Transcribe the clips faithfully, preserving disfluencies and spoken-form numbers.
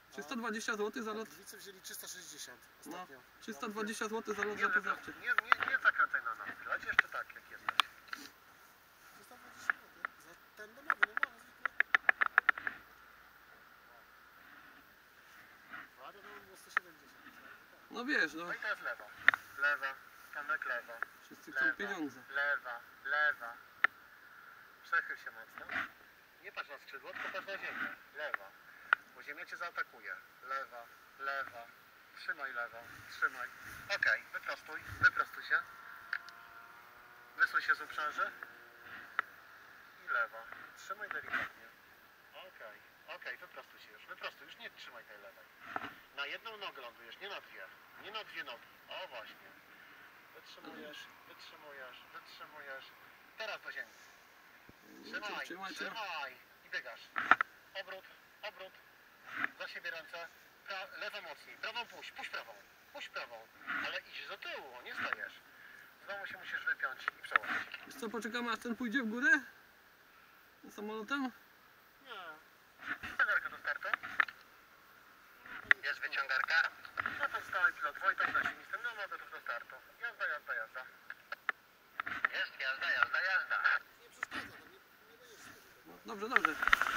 trzysta dwadzieścia złotych za lot. Gliwice wzięli trzysta sześćdziesiąt No, ostatnio. trzysta dwadzieścia złotych za lot Nie, zapoznawczy. nie, nie, nie zakręcaj na nas. Leć jeszcze tak, jak jesteś. trzysta dwadzieścia złotych za ten domowy, normalny, zwykły. Waria to było sto siedemdziesiąt. No wiesz, no. No i to jest lewa. Lewa, Tomek lewa. Wszyscy chcą pieniądze. Lewa, lewa. Przechyl się mocno. Nie patrz na skrzydło, tylko patrz na ziemię. Lewa. Bo ziemia cię zaatakuje. Lewa, lewa. Trzymaj lewą, trzymaj. Okej, wyprostuj, wyprostuj się. Wysuń się z uprzęży. I lewa. Trzymaj delikatnie. Okej, okej, wyprostuj się już. Wyprostuj, już nie trzymaj tej lewej. Na jedną nogę lądujesz, nie na dwie. Nie na dwie nogi. O właśnie. Wytrzymujesz, wytrzymujesz, wytrzymujesz. Teraz do ziemi. Trzymaj, Trzymaj, trzymaj. I biegasz. Obrót, obrót. Za siebie ręce. Pra lewa mocniej. Prawą puść, puść prawą. Puść prawą. Ale idź do tyłu, nie stajesz. Znowu się musisz wypiąć i przełożyć. Wiesz co, poczekamy aż ten pójdzie w górę? Samolotem? Nie. Wyciągarka do startu. Jest wyciągarka. No to stały pilot Wojtek na silnistym. No, no gotów do startu. Jazda, jazda, jazda. Jest jazda, jazda, jazda. Nie przeszkadza, no nie, nie będziesz sobie. No, dobrze, dobrze.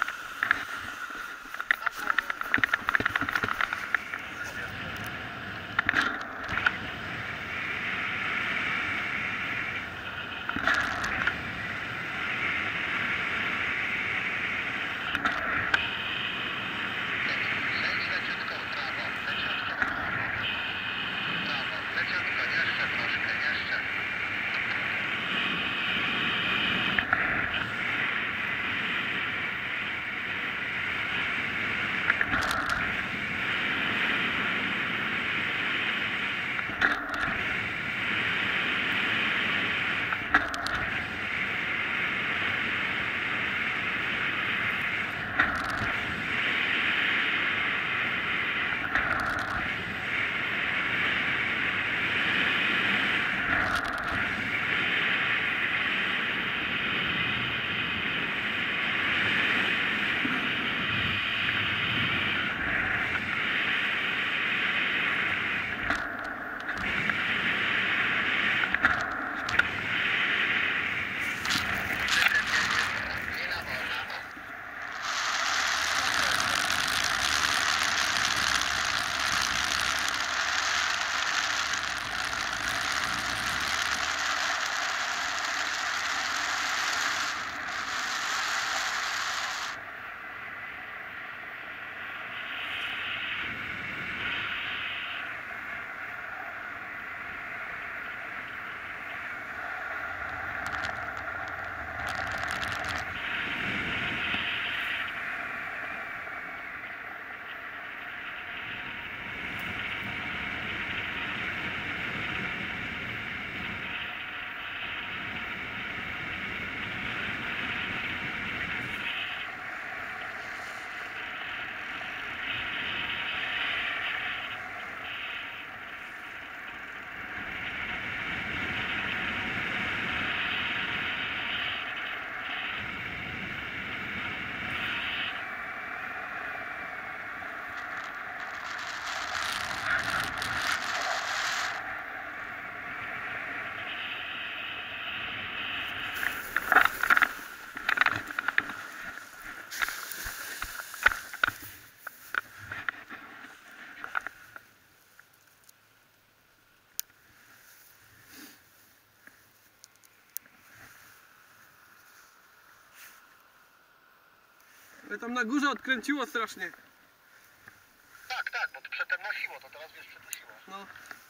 Ale tam na górze odkręciło strasznie. Tak, tak, bo to przedtem nosiło, to teraz wiesz, przednosiło. No.